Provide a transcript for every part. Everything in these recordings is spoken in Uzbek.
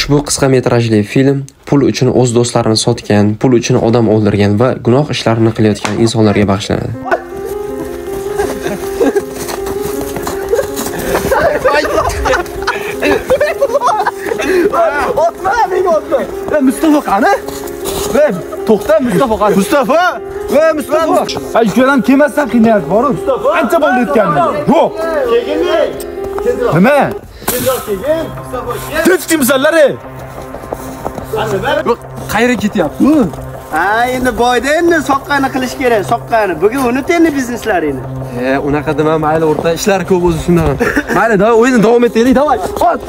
Ushbu qisqa metrajli film pul uchun o'z do'stlarini sotgan, pul uchun odam o'ldirgan va gunoh ishlarini qilayotgan insonlarga bag'ishlanadi. Mustafa qani? To'xta, Mustafa qani? Mustafa! Mustafa! Ay, ko'ram kelmasdan qiynayapti, boru. Mustafa! Qancha bo'ldi o'tganini? Yo'q. Kelgin. Nima? Tezroq kelgin. Mustafa, kel. Tezkimsanlar-ey. Qayerga ketyapti? Ha, endi boyda endi soqqani qilish kerak, soqqani. Bugun unut endi bizneslaringni. Unaqa dema, mayli o'rta ishlar ko'p o'zi shundan. Mayli, o'yinni davom etaylik, davay. Hot.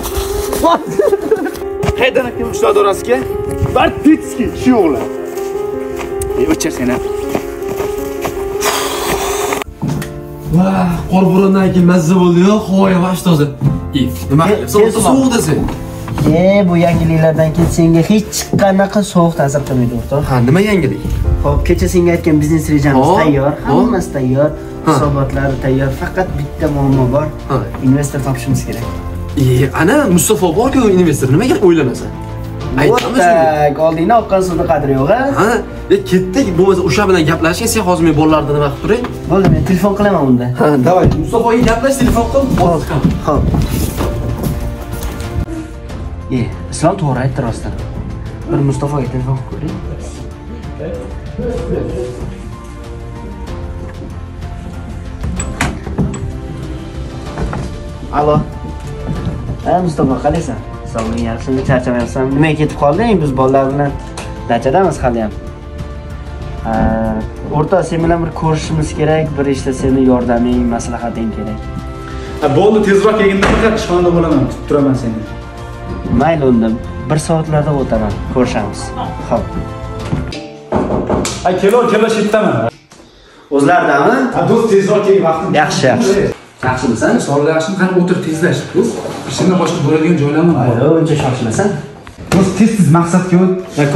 Qaydan kim ushladi orasiga? Bartitski, shu o'g'lan. O'chir seni. Vah, qorburundan keyin mazza bo'ldi-yu, havo yaxshi toza. Nima qilibsan? Sovuqda sen. Bu yangiliklardan keyin senga hech qanaqa sovuq ta'sir qilmaydi, o'rtoq. Ha, nima yangilik? Xo'p, kecha senga aytgan biznes rejamiz tayyor, hammasi tayyor, hisobotlari tayyor, faqat bitta muammo bor. Investor topishimiz kerak. Ana Mustafa bor-ku, investor nimaga o'ylanasan? Aytamiz. Oldingda oqqan suvni qadri yo'q-a? Ha, ketdik, bo'lmasa o'sha bilan gaplashing, sen hozir men bolalarni nima qilib turay? Bo'ldi, men telefon qilaman unda. Ha, davay. Mustafaga gaplash, telefon qil. Xo'p. Islom to'g'ri aytdi rostdan. Bir Mustafaga telefon qilib ko'ring. Alo. Mustafa, qalaysan? Sog'lig'ing yaxshimi? Charchamayapsan? Nimaga ketib qolding? Biz bolalar bilan dachadamiz hali ham. O'rtoq, sen bilan bir ko'rishimiz kerak, bir ishda seni yordaming, maslahating kerak. Bo'ldi, tezroq kelganda faqat ishxonada bo'laman, kutib turaman seni. Mayli unda, 1 soatlarda o'taman, ko'rishamiz. Xo'p. Kelo shetdaman. O'zlaridami? Do'st, tezroq kel, vaqtim. Yaxshi. Yaxshimisan? Sonlar yaxshimi? Qani o'tir, tezlash. Do'st, ishimdan boshqa bo'ladigan joylarmi bor? Uncha shoshmasan. Do'st, tez maqsadga o't.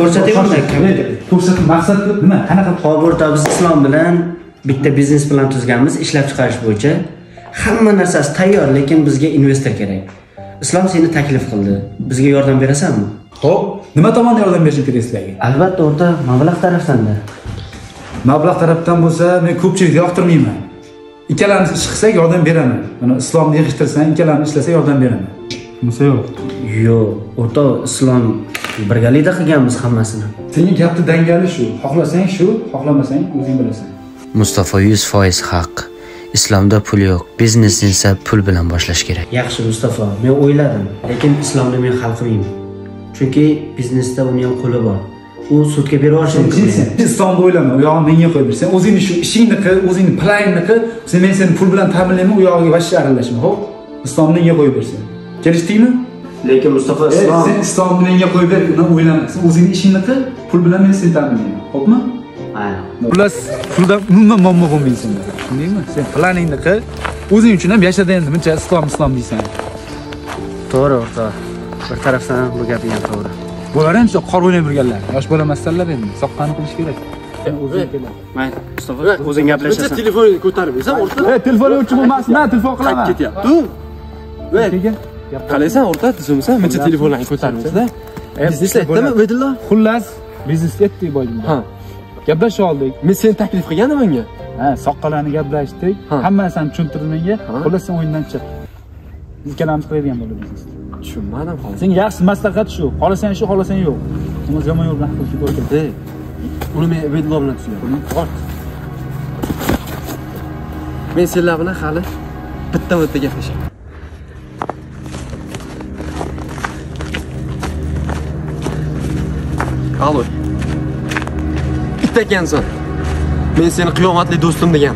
Ko'rsatib maqsadga nima? Qanaqa? Hozirda biz Islom bilan bitta biznes plan tuzganmiz, ishlab chiqarish bo'yicha. Hamma narsasi tayyor, lekin bizga investor kerak. Islom seni taklif qildi. Bizga yordam berasanmi? Xo'p, nima tomondan yordam berishim kerak sizlarga? Albatta, o'rta mablag' tarafdan-da. Mablag' tarafdan bo'lsa, men ko'pchilikni yoqtirmayman. Ikkalamiz ish qilsak yordam beraman. Mana Islomni yig'ishtirsan, ikkalamiz ishlasa yordam beraman. Bunisi yo'q. Yo'q, o'rta Islom birgalikda qilganmiz hammasini. Sening gapni dangali shu. Xohlasang shu, xohlamasang o'zing bilasan. Mustafa 100% haq. Islomda pul yo'q, biznesni esa pul bilan boshlash kerak. Yaxshi Mustafa, men o'yladim, lekin Islomni men hal qilmayman. Chunki biznesda uning ham qo'li bor. U sudga berib olish mumkin. Islomni o'ylama, u yog'ini menga qo'yib ber. Sen o'zingni shu ishingni qil, o'zingni planingni qil. Men seni pul bilan ta'minlayman, u yog'iga vashcha aralashma, xo'p? Islomni menga qo'yib bersin. Kelishdingmi? Lekin Mustafa Islom, sen Islomni menga qo'yib ber, uni o'ylama. Sen o'zingni ishingni qil, pul bilan men seni ta'minlayman, xo'pmi? Xullas, puldan umuman muammo bo'lmaydi senda. Tushundingmi? Sen planingni qil, o'zing uchun ham yashada endi, buncha islom deysan. To'g'ri, o'rtoq. Bir tarafdan bu gaping ham to'g'ri. Bular ham qor o'ynab yurganlar. Yosh bola emaslar endi. Soqqani qilish kerak. Sen o'zing kel. Mayli, Mustafa, o'zing gaplashasan. Bitta telefoningni ko'tarib bersan, o'rtoq. Telefonni o'chib bo'lmasin, men telefon qilaman. Ketyapti. Qalaysan, o'rtoq, tuzimsan, mencha telefonlarni ko'tarib bersan. Biznes aytdimi, Bedillo? Xullas, biznes aytdik boyim. Ha. Gaplashib oldik. Men seni taklif qilgandim menga. Soqqalarni gaplashdik. Hammasini tushuntirdim menga. Xullas sen o'yindan chiq. Biz ikkalamiz qiladigan bo'ldik biznesni. Tushunmadim hozir. Senga yaxshi maslahat shu. Xohlasang shu, xohlasang yo'q. Biz yomon yo'l bilan qilishga to'g'ri keladi. Uni men Bedillo bilan tushundim. Men senlar bilan hali bitta gaplashaman. Alo. Bitta ekansan. Men seni qiyomatli do'stim degan.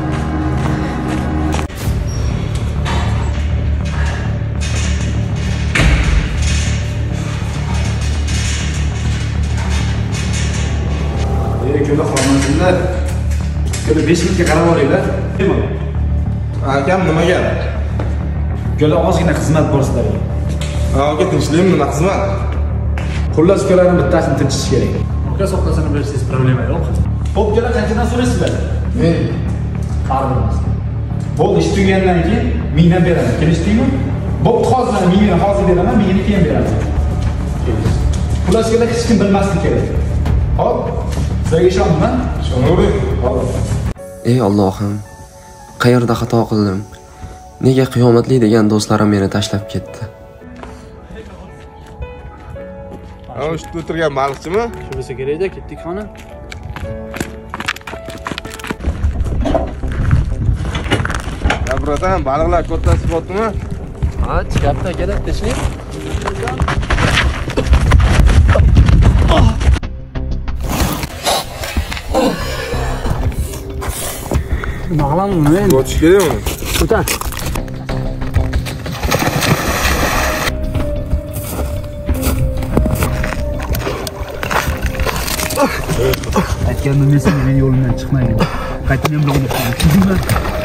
Ko'la xonasizlar. Ko'la 5 minutga qarab olinglar. Akam nima gap? Ko'la ozgina xizmat bor sizlarga. Aka tinchlikmi, nima xizmat? Xullas ko'larni bittasini tinchish kerak. Aka soqqasini bersangiz problema yo'q. Xo'p, ko'la qanchadan so'raysizlar? Men Qarabamiz. Bo'ldi, ish tugagandan keyin mingdan beraman. Kelishdingmi? Bo'pti, hozir mingni hozir beraman, mingni keyin beraman. Xulosga hech kim bilmasligi kerak. Hop, sizga ishonman. Ishonavering. Hop. Ey Allohim, qayerda xato qildim? Nega qiyomatli degan do'stlarim meni tashlab ketdi? Ana shu o'tirgan baliqchimi? Shu bo'lsa kerak-da, ketdik xonim. Ya birodar, baliqlar kattasi botdimi? Ha, chiqyapti aka-da, tinchlik. Nima qilaman men? Botish kerakmi? O'tan. Aytgandim men yo'limdan chiqmayman. Qaytadan bilan